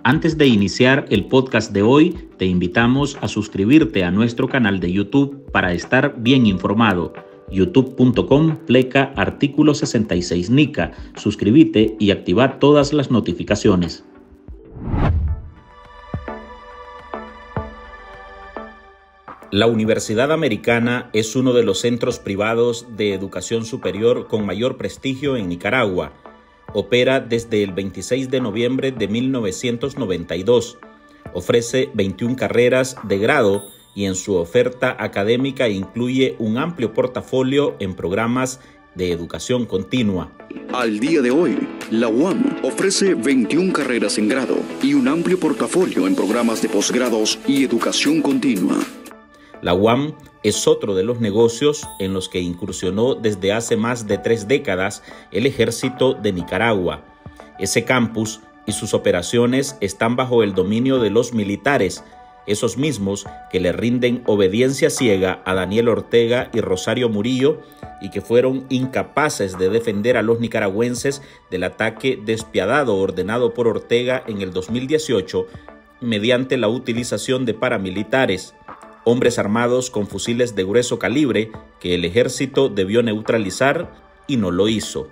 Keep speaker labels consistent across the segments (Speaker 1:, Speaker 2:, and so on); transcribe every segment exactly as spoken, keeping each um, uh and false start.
Speaker 1: Antes de iniciar el podcast de hoy, te invitamos a suscribirte a nuestro canal de YouTube para estar bien informado. youtube punto com pleca artículo sesenta y seis Nica. Suscríbete y activa todas las notificaciones. La Universidad Americana es uno de los centros privados de educación superior con mayor prestigio en Nicaragua. Opera desde el veintiséis de noviembre de mil novecientos noventa y dos. Ofrece veintiuna carreras de grado y en su oferta académica incluye un amplio portafolio en programas de educación continua.
Speaker 2: Al día de hoy, la U A M ofrece veintiuna carreras en grado y un amplio portafolio en programas de posgrados y educación continua.
Speaker 1: La U A M es otro de los negocios en los que incursionó desde hace más de tres décadas el Ejército de Nicaragua. Ese campus y sus operaciones están bajo el dominio de los militares, esos mismos que le rinden obediencia ciega a Daniel Ortega y Rosario Murillo y que fueron incapaces de defender a los nicaragüenses del ataque despiadado ordenado por Ortega en el dos mil dieciocho mediante la utilización de paramilitares, hombres armados con fusiles de grueso calibre que el ejército debió neutralizar y no lo hizo.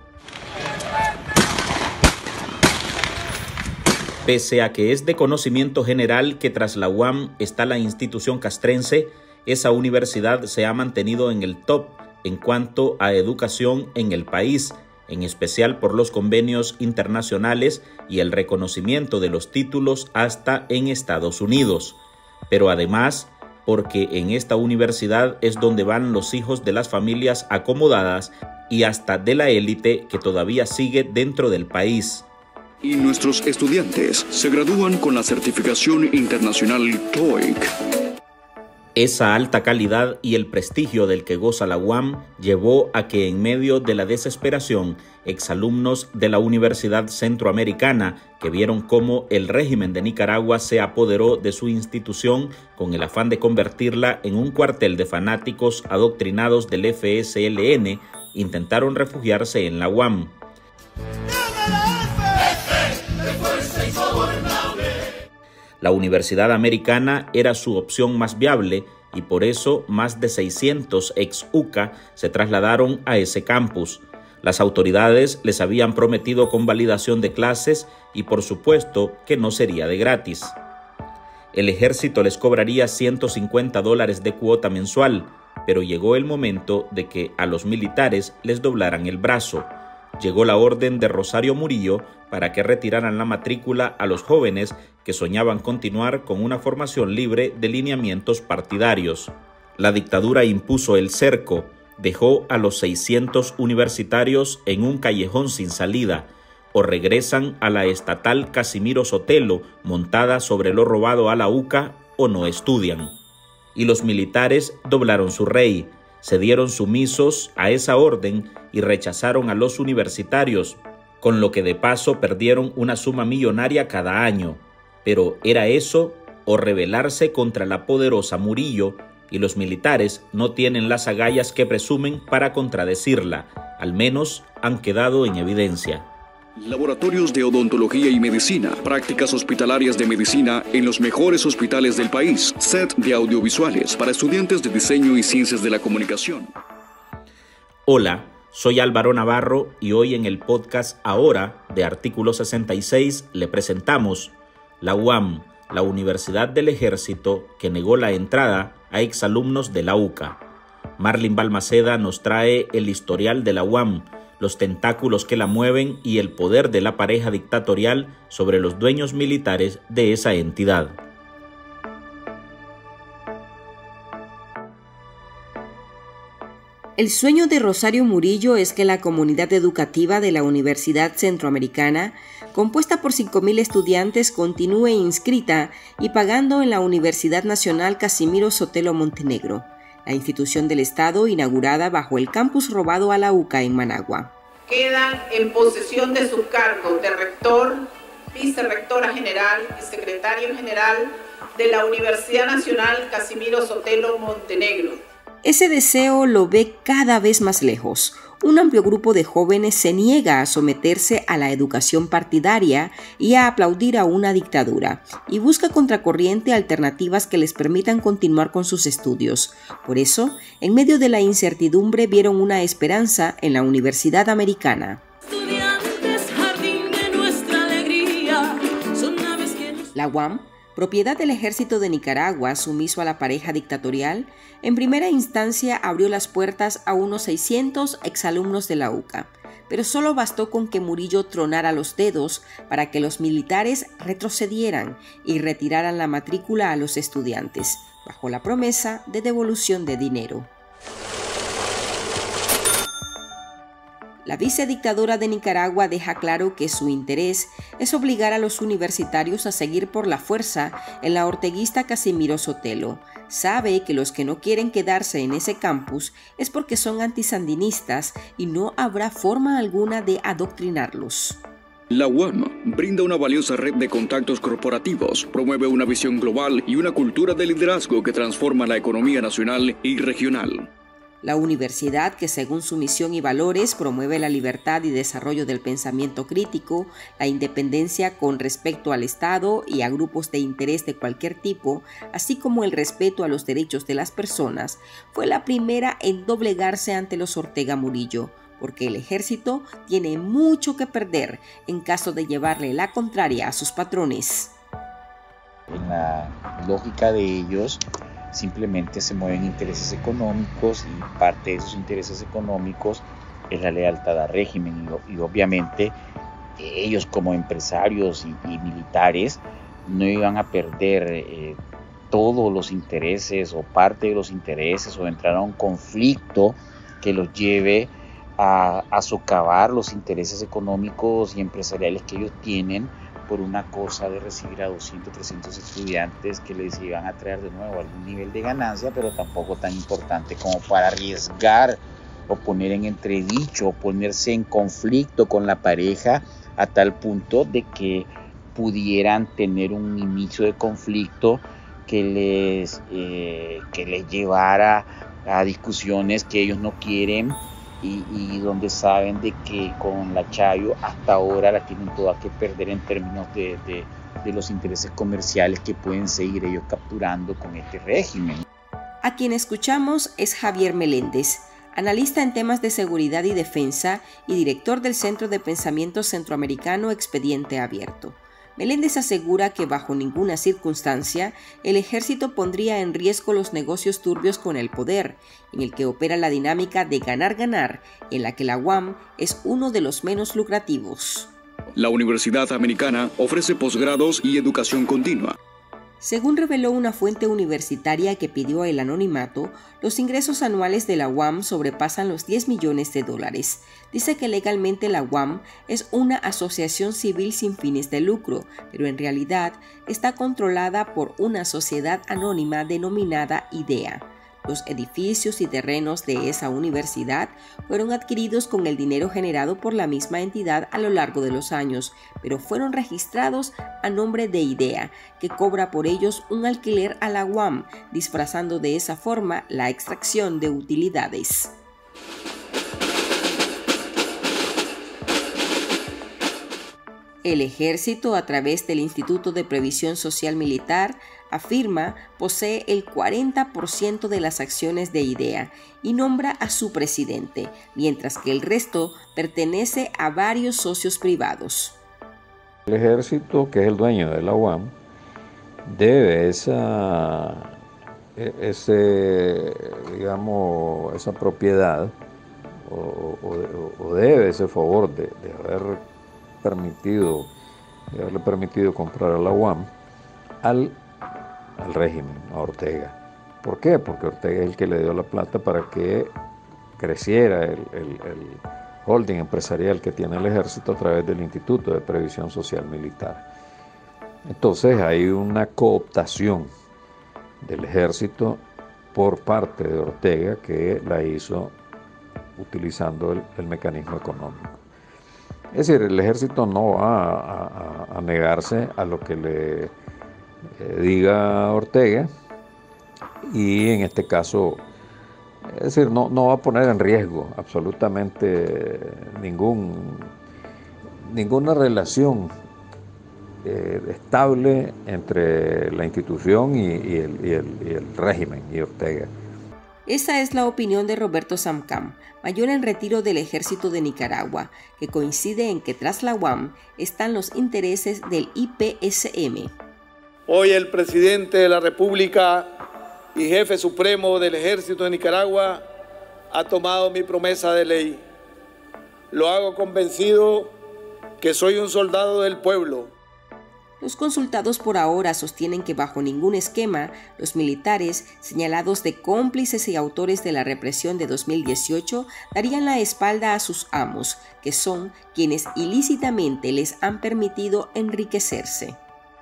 Speaker 1: Pese a que es de conocimiento general que tras la U A M está la institución castrense, esa universidad se ha mantenido en el top en cuanto a educación en el país, en especial por los convenios internacionales y el reconocimiento de los títulos hasta en Estados Unidos. Pero además, porque en esta universidad es donde van los hijos de las familias acomodadas y hasta de la élite que todavía sigue dentro del país.
Speaker 2: Y nuestros estudiantes se gradúan con la certificación internacional T O E I C.
Speaker 1: Esa alta calidad y el prestigio del que goza la U A M llevó a que en medio de la desesperación, exalumnos de la Universidad Centroamericana que vieron cómo el régimen de Nicaragua se apoderó de su institución con el afán de convertirla en un cuartel de fanáticos adoctrinados del F S L N, intentaron refugiarse en la U A M. La Universidad Americana era su opción más viable y por eso más de seiscientos ex U C A se trasladaron a ese campus. Las autoridades les habían prometido convalidación de clases y por supuesto que no sería de gratis. El ejército les cobraría ciento cincuenta dólares de cuota mensual, pero llegó el momento de que a los militares les doblaran el brazo. Llegó la orden de Rosario Murillo para que retiraran la matrícula a los jóvenes que soñaban continuar con una formación libre de lineamientos partidarios. La dictadura impuso el cerco, dejó a los seiscientos universitarios en un callejón sin salida, o regresan a la estatal Casimiro Sotelo montada sobre lo robado a la U C A o no estudian. Y los militares doblaron su rey, se dieron sumisos a esa orden y rechazaron a los universitarios, con lo que de paso perdieron una suma millonaria cada año. Pero ¿era eso o rebelarse contra la poderosa Murillo? Y los militares no tienen las agallas que presumen para contradecirla, al menos han quedado en evidencia.
Speaker 2: Laboratorios de odontología y medicina, prácticas hospitalarias de medicina en los mejores hospitales del país, set de audiovisuales para estudiantes de diseño y ciencias de la comunicación.
Speaker 1: Hola, soy Álvaro Navarro y hoy en el podcast Ahora de Artículo sesenta y seis le presentamos la U A M, la Universidad del Ejército que negó la entrada a exalumnos de la U C A. Marlin Balmaceda nos trae el historial de la U A M, los tentáculos que la mueven y el poder de la pareja dictatorial sobre los dueños militares de esa entidad.
Speaker 3: El sueño de Rosario Murillo es que la comunidad educativa de la Universidad Centroamericana, compuesta por cinco mil estudiantes, continúe inscrita y pagando en la Universidad Nacional Casimiro Sotelo Montenegro, la institución del Estado inaugurada bajo el campus robado a la U C A en Managua.
Speaker 4: Quedan en posesión de su cargo de rector, vicerrectora general y secretario general de la Universidad Nacional Casimiro Sotelo Montenegro.
Speaker 3: Ese deseo lo ve cada vez más lejos. un amplio grupo de jóvenes se niega a someterse a la educación partidaria y a aplaudir a una dictadura, y busca contracorriente alternativas que les permitan continuar con sus estudios. Por eso, en medio de la incertidumbre, vieron una esperanza en la Universidad Americana. La U A M, propiedad del Ejército de Nicaragua sumiso a la pareja dictatorial, en primera instancia abrió las puertas a unos seiscientos exalumnos de la U C A, pero solo bastó con que Murillo tronara los dedos para que los militares retrocedieran y retiraran la matrícula a los estudiantes, bajo la promesa de devolución de dinero. La vicedictadura de Nicaragua deja claro que su interés es obligar a los universitarios a seguir por la fuerza en la orteguista Casimiro Sotelo. Sabe que los que no quieren quedarse en ese campus es porque son antisandinistas y no habrá forma alguna de adoctrinarlos.
Speaker 2: La U A M brinda una valiosa red de contactos corporativos, promueve una visión global y una cultura de liderazgo que transforma la economía nacional y regional.
Speaker 3: La universidad, que según su misión y valores promueve la libertad y desarrollo del pensamiento crítico, la independencia con respecto al Estado y a grupos de interés de cualquier tipo, así como el respeto a los derechos de las personas, fue la primera en doblegarse ante los Ortega Murillo, porque el ejército tiene mucho que perder en caso de llevarle la contraria a sus patrones.
Speaker 5: En la lógica de ellos, simplemente se mueven intereses económicos y parte de esos intereses económicos es la lealtad al régimen y, y obviamente ellos como empresarios y, y militares no iban a perder eh, todos los intereses o parte de los intereses o entrar a un conflicto que los lleve a, a socavar los intereses económicos y empresariales que ellos tienen por una cosa de recibir a doscientos, trescientos estudiantes que les iban a traer de nuevo algún nivel de ganancia, pero tampoco tan importante como para arriesgar o poner en entredicho o ponerse en conflicto con la pareja a tal punto de que pudieran tener un inicio de conflicto que les, eh, que les llevara a discusiones que ellos no quieren. Y, y donde saben de que con la Chayo hasta ahora la tienen toda que perder en términos de, de, de los intereses comerciales que pueden seguir ellos capturando con este régimen.
Speaker 3: A quien escuchamos es Javier Meléndez, analista en temas de seguridad y defensa y director del Centro de Pensamiento Centroamericano Expediente Abierto. Meléndez asegura que bajo ninguna circunstancia el ejército pondría en riesgo los negocios turbios con el poder, en el que opera la dinámica de ganar-ganar, en la que la U A M es uno de los menos lucrativos.
Speaker 2: La Universidad Americana ofrece posgrados y educación continua.
Speaker 3: Según reveló una fuente universitaria que pidió el anonimato, los ingresos anuales de la U A M sobrepasan los diez millones de dólares. Dice que legalmente la U A M es una asociación civil sin fines de lucro, pero en realidad está controlada por una sociedad anónima denominada IDEA. Los edificios y terrenos de esa universidad fueron adquiridos con el dinero generado por la misma entidad a lo largo de los años, pero fueron registrados a nombre de IDEA, que cobra por ellos un alquiler a la U A M, disfrazando de esa forma la extracción de utilidades. El ejército, a través del Instituto de Previsión Social Militar, afirma posee el cuarenta por ciento de las acciones de IDEA y nombra a su presidente, mientras que el resto pertenece a varios socios privados.
Speaker 6: El ejército, que es el dueño de la U A M, debe esa, ese, digamos, esa propiedad o, o, o debe ese favor de, de haber permitido, de haberle permitido comprar a la U A M al, al régimen, a Ortega. ¿Por qué? Porque Ortega es el que le dio la plata para que creciera el, el, el holding empresarial que tiene el ejército a través del Instituto de Previsión Social Militar. Entonces hay una cooptación del ejército por parte de Ortega que la hizo utilizando el, el mecanismo económico. Es decir, el ejército no va a, a, a negarse a lo que le eh, diga Ortega y en este caso Es decir, no, no va a poner en riesgo absolutamente ningún, ninguna relación eh, estable entre la institución y, y, el, y, el, y el régimen y Ortega.
Speaker 3: Esa es la opinión de Roberto Samcam, mayor en retiro del Ejército de Nicaragua, que coincide en que tras la U A M están los intereses del I P S M.
Speaker 7: Hoy el presidente de la República y jefe supremo del Ejército de Nicaragua ha tomado mi promesa de ley. Lo hago convencido que soy un soldado del pueblo.
Speaker 3: Los consultados por ahora sostienen que bajo ningún esquema, los militares, señalados de cómplices y autores de la represión de dos mil dieciocho, darían la espalda a sus amos, que son quienes ilícitamente les han permitido enriquecerse.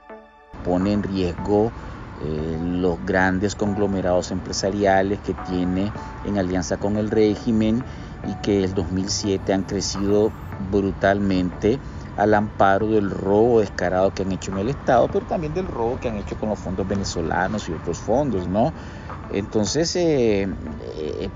Speaker 5: Pone en riesgo eh, los grandes conglomerados empresariales que tiene en alianza con el régimen y que en el dos mil siete han crecido brutalmente al amparo del robo descarado que han hecho en el Estado, pero también del robo que han hecho con los fondos venezolanos y otros fondos, ¿no? Entonces, eh, eh,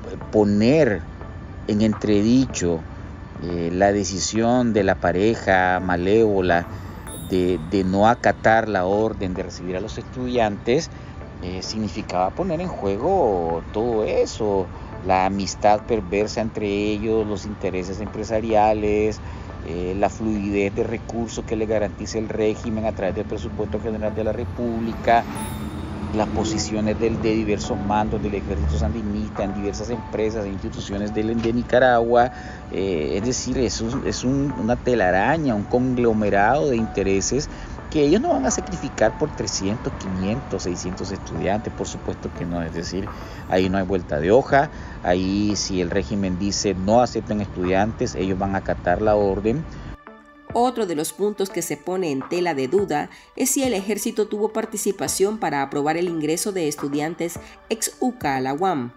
Speaker 5: poner en entredicho eh, la decisión de la pareja malévola de, de no acatar la orden de recibir a los estudiantes, eh, significaba poner en juego todo eso, la amistad perversa entre ellos, los intereses empresariales, Eh, la fluidez de recursos que le garantiza el régimen a través del presupuesto general de la República, las posiciones del, de diversos mandos del ejército sandinista en diversas empresas e instituciones de, de Nicaragua, eh, es decir, es, un, es un, una telaraña, un conglomerado de intereses que ellos no van a sacrificar por trescientos, quinientos, seiscientos estudiantes, por supuesto que no, es decir, ahí no hay vuelta de hoja, ahí si el régimen dice no acepten estudiantes, ellos van a acatar la orden.
Speaker 3: Otro de los puntos que se pone en tela de duda es si el ejército tuvo participación para aprobar el ingreso de estudiantes ex U C A a la U A M.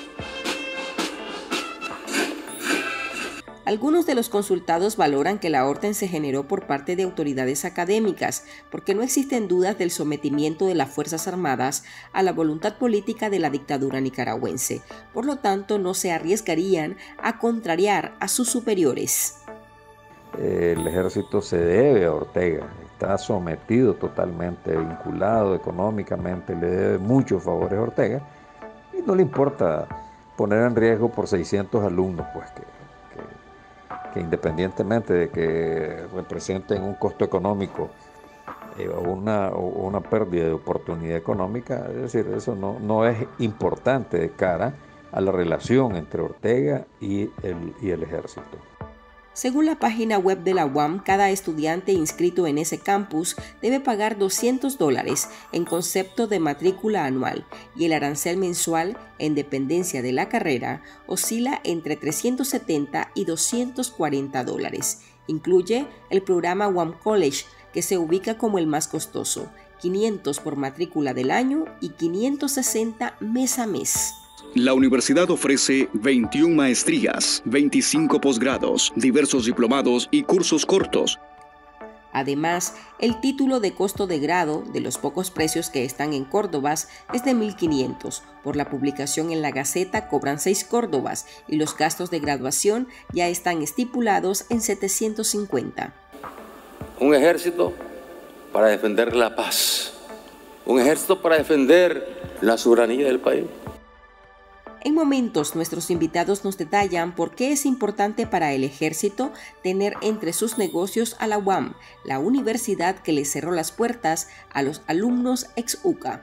Speaker 3: Algunos de los consultados valoran que la orden se generó por parte de autoridades académicas, porque no existen dudas del sometimiento de las Fuerzas Armadas a la voluntad política de la dictadura nicaragüense. Por lo tanto, no se arriesgarían a contrariar a sus superiores.
Speaker 6: El ejército se debe a Ortega, está sometido totalmente, vinculado económicamente, le debe muchos favores a Ortega y no le importa poner en riesgo por seiscientos alumnos, pues que que independientemente de que representen un costo económico eh, o, una, o una pérdida de oportunidad económica, es decir, eso no, no es importante de cara a la relación entre Ortega y el, y el ejército.
Speaker 3: Según la página web de la U A M, cada estudiante inscrito en ese campus debe pagar doscientos dólares en concepto de matrícula anual y el arancel mensual, en dependencia de la carrera, oscila entre trescientos setenta y doscientos cuarenta dólares. Incluye el programa U A M College, que se ubica como el más costoso, quinientos por matrícula del año y quinientos sesenta mes a mes.
Speaker 2: La universidad ofrece veintiuna maestrías, veinticinco posgrados, diversos diplomados y cursos cortos.
Speaker 3: Además, el título de costo de grado, de los pocos precios que están en Córdobas, es de mil quinientos. Por la publicación en la Gaceta cobran seis Córdobas y los gastos de graduación ya están estipulados en setecientos cincuenta.
Speaker 8: Un ejército para defender la paz. Un ejército para defender la soberanía del país.
Speaker 3: En momentos, nuestros invitados nos detallan por qué es importante para el ejército tener entre sus negocios a la U A M, la universidad que le cerró las puertas a los alumnos ex U C A.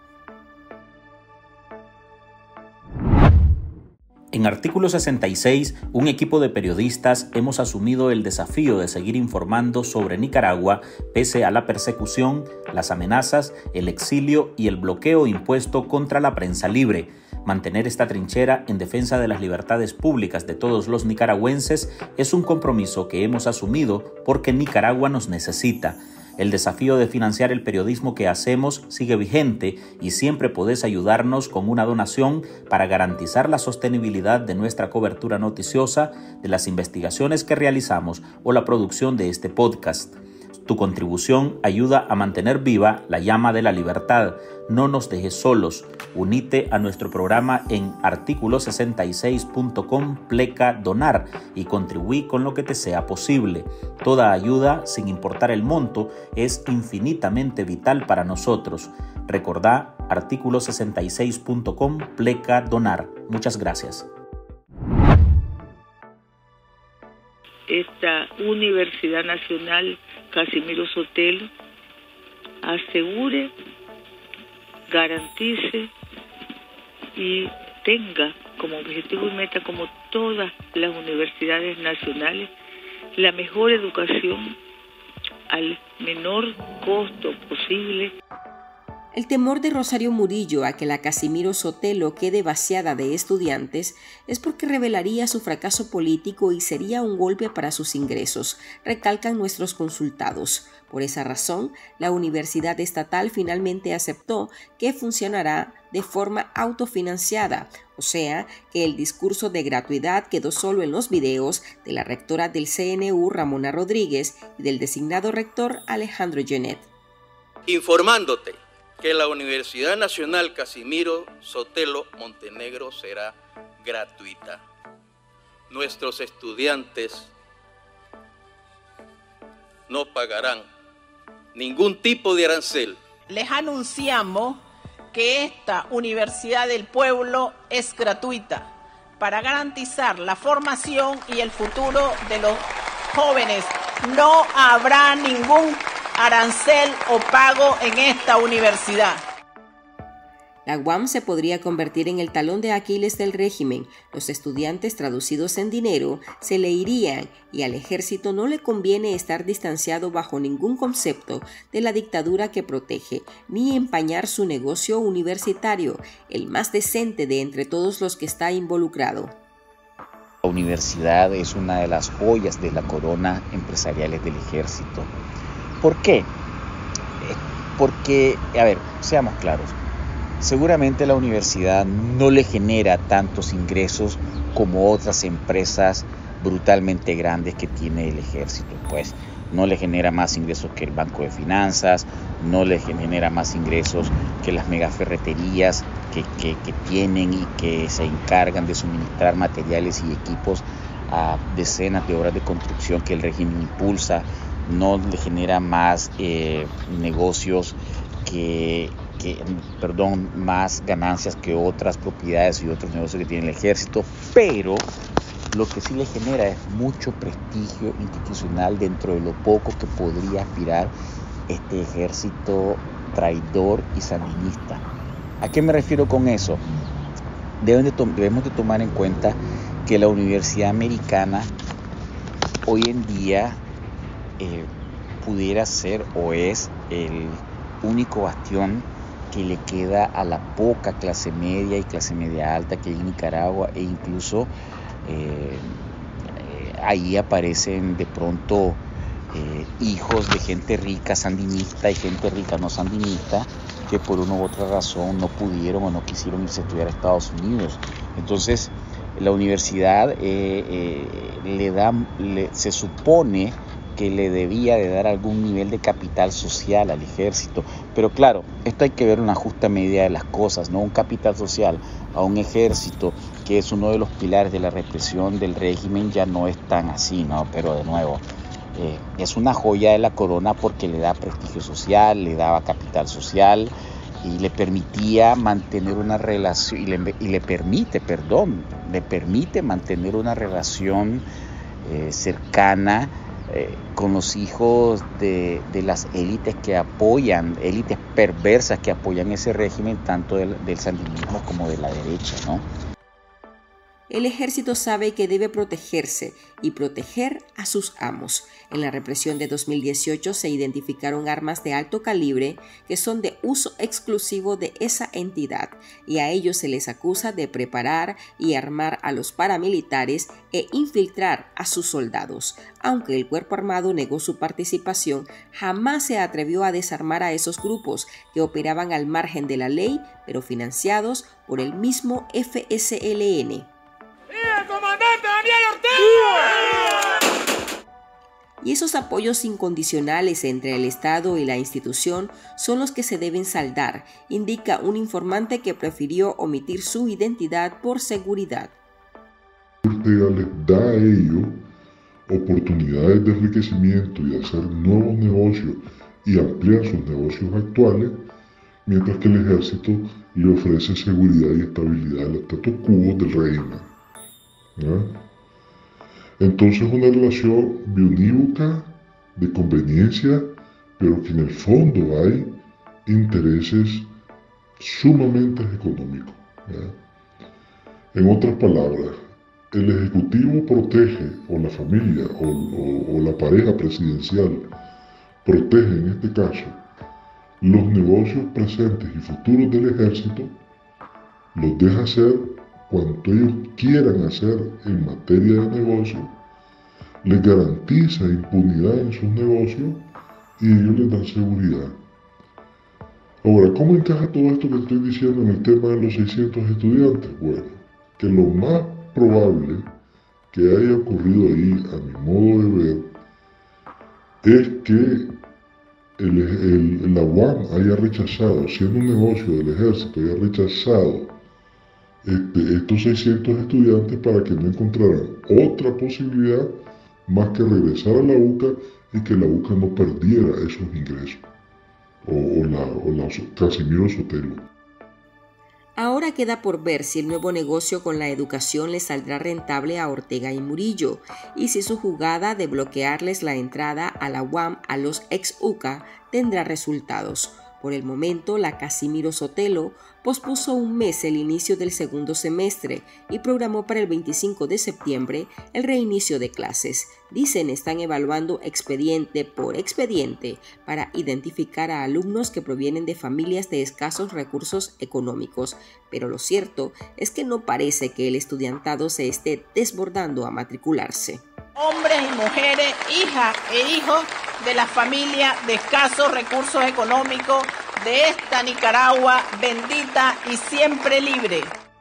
Speaker 1: En artículo sesenta y seis, un equipo de periodistas hemos asumido el desafío de seguir informando sobre Nicaragua pese a la persecución, las amenazas, el exilio y el bloqueo impuesto contra la prensa libre. Mantener esta trinchera en defensa de las libertades públicas de todos los nicaragüenses es un compromiso que hemos asumido porque Nicaragua nos necesita. El desafío de financiar el periodismo que hacemos sigue vigente y siempre podés ayudarnos con una donación para garantizar la sostenibilidad de nuestra cobertura noticiosa, de las investigaciones que realizamos o la producción de este podcast. Tu contribución ayuda a mantener viva la llama de la libertad. No nos dejes solos. Unite a nuestro programa en artículo sesenta y seis punto com pleca donar y contribuí con lo que te sea posible. Toda ayuda, sin importar el monto, es infinitamente vital para nosotros. Recordá artículo sesenta y seis punto com pleca donar. Muchas gracias.
Speaker 9: Esta Universidad Nacional Casimiro Sotelo asegure, garantice y tenga como objetivo y meta, como todas las universidades nacionales, la mejor educación al menor costo posible.
Speaker 3: El temor de Rosario Murillo a que la Casimiro Sotelo quede vaciada de estudiantes es porque revelaría su fracaso político y sería un golpe para sus ingresos, recalcan nuestros consultados. Por esa razón, la Universidad Estatal finalmente aceptó que funcionará de forma autofinanciada, o sea, que el discurso de gratuidad quedó solo en los videos de la rectora del C N U, Ramona Rodríguez, y del designado rector, Alejandro Genet.
Speaker 10: Informándote que la Universidad Nacional Casimiro Sotelo Montenegro será gratuita. Nuestros estudiantes no pagarán ningún tipo de arancel.
Speaker 4: Les anunciamos que esta Universidad del Pueblo es gratuita para garantizar la formación y el futuro de los jóvenes. No habrá ningún arancel o pago en esta universidad.
Speaker 3: La U A M se podría convertir en el talón de Aquiles del régimen. Los estudiantes, traducidos en dinero, se le irían y al ejército no le conviene estar distanciado bajo ningún concepto de la dictadura que protege, ni empañar su negocio universitario, el más decente de entre todos los que está involucrado.
Speaker 5: La universidad es una de las joyas de la corona empresariales del ejército. ¿Por qué? Porque, a ver, seamos claros, seguramente la universidad no le genera tantos ingresos como otras empresas brutalmente grandes que tiene el ejército. Pues no le genera más ingresos que el Banco de Finanzas, no le genera más ingresos que las megaferreterías que, que, que tienen y que se encargan de suministrar materiales y equipos a decenas de obras de construcción que el régimen impulsa. No le genera más eh, negocios que, que, perdón, más ganancias que otras propiedades y otros negocios que tiene el ejército, pero lo que sí le genera es mucho prestigio institucional dentro de lo poco que podría aspirar este ejército traidor y sandinista. ¿A qué me refiero con eso? Deben de debemos de tomar en cuenta que la Universidad Americana hoy en día Eh, pudiera ser o es el único bastión que le queda a la poca clase media y clase media alta que hay en Nicaragua, e incluso eh, eh, ahí aparecen de pronto eh, hijos de gente rica sandinista y gente rica no sandinista que por una u otra razón no pudieron o no quisieron irse a estudiar a Estados Unidos. Entonces la universidad eh, eh, le da, le, se supone que le debía de dar algún nivel de capital social al ejército, pero claro, esto hay que ver una justa medida de las cosas, ¿no? Un capital social a un ejército que es uno de los pilares de la represión del régimen ya no es tan así, ¿no? Pero de nuevo, eh, es una joya de la corona porque le da prestigio social, le daba capital social y le permitía mantener una relación, y le, y le permite, perdón, le permite mantener una relación eh, cercana Eh, con los hijos de, de las élites que apoyan, élites perversas que apoyan ese régimen, tanto del, del sandinismo como de la derecha, ¿no?
Speaker 3: El ejército sabe que debe protegerse y proteger a sus amos. En la represión de dos mil dieciocho se identificaron armas de alto calibre que son de uso exclusivo de esa entidad y a ellos se les acusa de preparar y armar a los paramilitares e infiltrar a sus soldados. Aunque el cuerpo armado negó su participación, jamás se atrevió a desarmar a esos grupos que operaban al margen de la ley, pero financiados por el mismo F S L N.
Speaker 11: ¡Viva el comandante Daniel Ortega!
Speaker 3: y esos apoyos incondicionales entre el Estado y la institución son los que se deben saldar, indica un informante que prefirió omitir su identidad por seguridad.
Speaker 11: Ortega les da a ellos oportunidades de enriquecimiento y hacer nuevos negocios y ampliar sus negocios actuales, mientras que el ejército le ofrece seguridad y estabilidad al status quo del régimen. ¿Ya? Entonces una relación biunívoca de conveniencia, pero que en el fondo hay intereses sumamente económicos. ¿Ya? En otras palabras, el Ejecutivo protege, o la familia, o, o, o la pareja presidencial protege en este caso, los negocios presentes y futuros del ejército, los deja hacer cuanto ellos quieran hacer en materia de negocio, les garantiza impunidad en sus negocios y ellos les dan seguridad. Ahora, ¿cómo encaja todo esto que estoy diciendo en el tema de los seiscientos estudiantes? Bueno, que lo más probable que haya ocurrido ahí, a mi modo de ver, es que el, el, la U A M haya rechazado, siendo un negocio del ejército, haya rechazado este, estos seiscientos estudiantes para que no encontraran otra posibilidad más que regresar a la UCA y que la UCA no perdiera esos ingresos, o, o la, o la Casimiro Sotelo.
Speaker 3: Ahora queda por ver si el nuevo negocio con la educación le saldrá rentable a Ortega y Murillo y si su jugada de bloquearles la entrada a la U A M a los ex UCA tendrá resultados. Por el momento, la Casimiro Sotelo pospuso un mes el inicio del segundo semestre y programó para el veinticinco de septiembre el reinicio de clases. Dicen están evaluando expediente por expediente para identificar a alumnos que provienen de familias de escasos recursos económicos, pero lo cierto es que no parece que el estudiantado se esté desbordando a matricularse.
Speaker 4: Hombres y mujeres, hijas e hijos de la familia de escasos recursos económicos de esta Nicaragua bendita y siempre libre.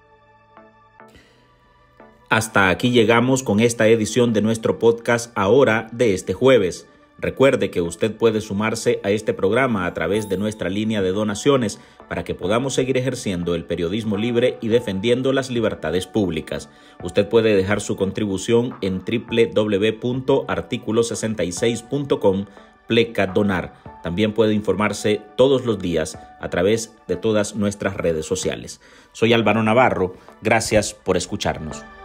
Speaker 1: Hasta aquí llegamos con esta edición de nuestro podcast Ahora de este jueves. Recuerde que usted puede sumarse a este programa a través de nuestra línea de donaciones para que podamos seguir ejerciendo el periodismo libre y defendiendo las libertades públicas. Usted puede dejar su contribución en doble u doble u doble u punto artículo sesenta y seis punto com pleca donar. También puede informarse todos los días a través de todas nuestras redes sociales. Soy Álvaro Navarro. Gracias por escucharnos.